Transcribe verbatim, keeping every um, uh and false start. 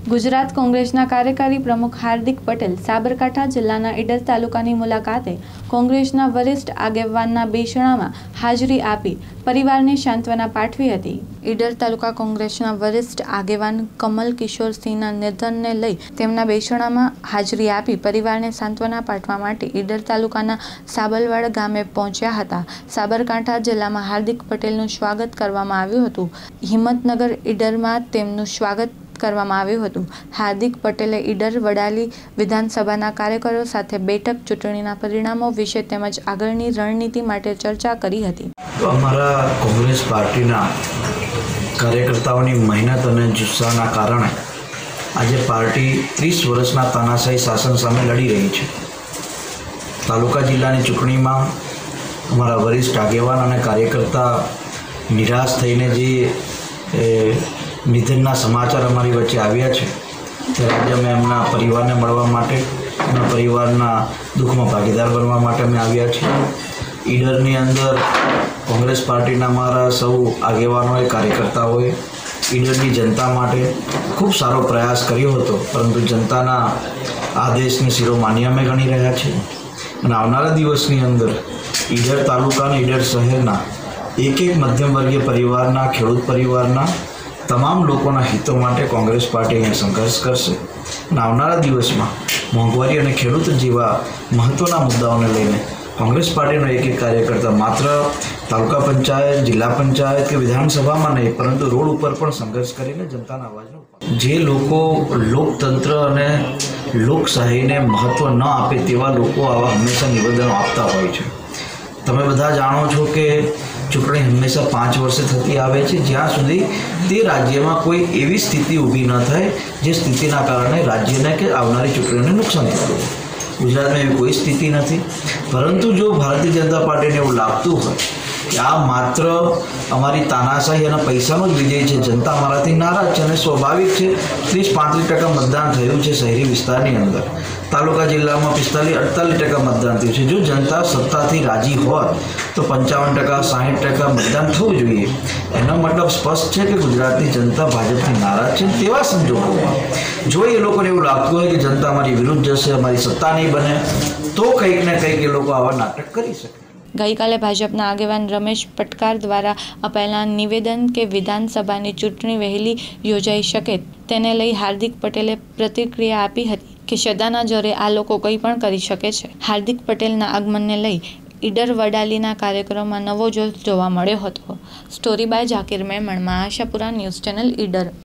ગુજરાત કોંગ્રેસના કાર્યકારી પ્રમુખ હાર્દિક પટેલ સાબરકાંઠા જિલ્લાના ઈડર તાલુકાની મુલાકાતે કોંગ્રેસના વરિષ્ઠ આગેવાનના બેસણામાં હાજરી આપી પરિવારને સાંત્વના પાઠવી હતી। ઈડર તાલુકા કોંગ્રેસના વરિષ્ઠ આગેવાન કમલ કિશોરસિંહના નિધનને લઈ તેમના બેસણામાં હાજરી આપી પરિવારને સાંત્વના પાઠવા માટે ઈડર તાલુકાના સાબલવાડ ગામે પહોંચ્યા હતા। સાબરકાંઠા જિલ્લામાં હાર્દિક પટેલનું સ્વાગત કરવામાં આવ્યું હતું। હિંમતનગર ઈડરમાં તેમનું સ્વાગત કરવામાં આવ્યું હતું। હાર્દિક પટેલે ઈડર વડાલી વિધાનસભાના કાર્યકરો સાથે બેઠક ચૂંટણીના પરિણામો વિશે તેમજ આગળની રણનીતિ માટે ચર્ચા કરી હતી। તો અમારા કોંગ્રેસ પાર્ટીના કાર્યકર્તાઓની મહેનત અને જુસ્સાના કારણે આજે પાર્ટી ત્રીસ વર્ષના તાનાશાહી શાસન સામે લડી રહી છે। તાલુકા જિલ્લાની ચૂંટણીમાં અમારા વરિષ્ઠ આગેવાન અને કાર્યકર્તા નિરાશ થઈને જે નિધનના સમાચાર અમારી વચ્ચે આવ્યા છે ત્યારે આજે અમે એમના પરિવારને મળવા માટે એમના પરિવારના દુઃખમાં ભાગીદાર બનવા માટે અમે આવ્યા છીએ। ઈડરની અંદર કોંગ્રેસ પાર્ટીના અમારા સૌ આગેવાનોએ કાર્યકર્તાઓએ ઈડરની જનતા માટે ખૂબ સારો પ્રયાસ કર્યો હતો, પરંતુ જનતાના આદેશને શિરોમાન્ય અમે ગણી રહ્યા છીએ અને આવનારા દિવસની અંદર ઈડર તાલુકા અને ઈડર શહેરના એક એક મધ્યમ વર્ગીય પરિવારના ખેડૂત પરિવારના તમામ લોકોના હિતો માટે કોંગ્રેસ પાર્ટી અહીંયા સંઘર્ષ કરશે અને આવનારા દિવસમાં મોંઘવારી અને ખેડૂત જેવા મહત્ત્વના મુદ્દાઓને લઈને કોંગ્રેસ પાર્ટીનો એક એક કાર્યકર્તા માત્ર તાલુકા પંચાયત, જિલ્લા પંચાયત કે વિધાનસભામાં નહીં પરંતુ રોડ ઉપર પણ સંઘર્ષ કરીને જનતાના અવાજનો જે લોકો લોકતંત્ર અને લોકશાહીને મહત્ત્વ ન આપે તેવા લોકો આવા હંમેશા નિવેદનો આપતા હોય છે। તમે બધા જાણો છો કે ચૂંટણી હંમેશા પાંચ વર્ષે થતી આવે છે જ્યાં સુધી તે રાજ્યમાં કોઈ એવી સ્થિતિ ઊભી ન થાય જે સ્થિતિના કારણે રાજ્યને કે આવનારી ચૂંટણીઓને નુકસાન થતું હોય। ગુજરાતમાં એવી કોઈ સ્થિતિ નથી, પરંતુ જો ભારતીય જનતા પાર્ટીને એવું લાગતું હોય કે આ માત્ર અમારી તાનાશાહી અને પૈસાનો જ વિજય છે, જનતા અમારાથી નારાજ છે અને સ્વાભાવિક છે ત્રીસ પાંત્રીસ ટકા મતદાન થયું છે શહેરી વિસ્તારની અંદર, તાલુકા જિલ્લામાં પિસ્તાલીસ અડતાલીસ ટકા મતદાન થયું છે। જો જનતા સત્તાથી રાજી હોત તો પંચાવન ટકા સાહીઠ ટકા મતદાન થવું જોઈએ। એનો મતલબ સ્પષ્ટ છે કે ગુજરાતની જનતા ભાજપથી નારાજ છે। તેવા સંજોગોમાં જો એ લોકોને એવું લાગતું હોય કે જનતા અમારી વિરુદ્ધ જશે, અમારી સત્તા નહીં બને, તો કંઈક ને કંઈક એ લોકો આવા નાટક કરી શકે। ગઈકાલે ભાજપના આગેવાન રમેશ પટકાર દ્વારા અપાયેલા નિવેદન કે વિધાનસભાની ચૂંટણી વહેલી યોજાઈ શકે તેને લઈ હાર્દિક પટેલે પ્રતિક્રિયા આપી હતી કે સદાના જોરે આ લોકો કંઈ પણ કરી શકે છે। હાર્દિક પટેલના આગમનને લઈ ઈડર વડાલીના કાર્યક્રમમાં નવો જોશ જોવા મળ્યો હતો। Story by Zakir Memon, Ashapura news channel Idar.